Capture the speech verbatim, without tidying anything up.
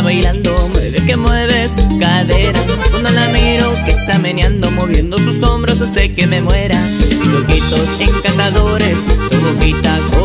bailando, mueve que mueve su cadera. Cuando la miro que está meneando, moviendo sus hombros hace que me muera. Sus ojitos encantadores, su boquita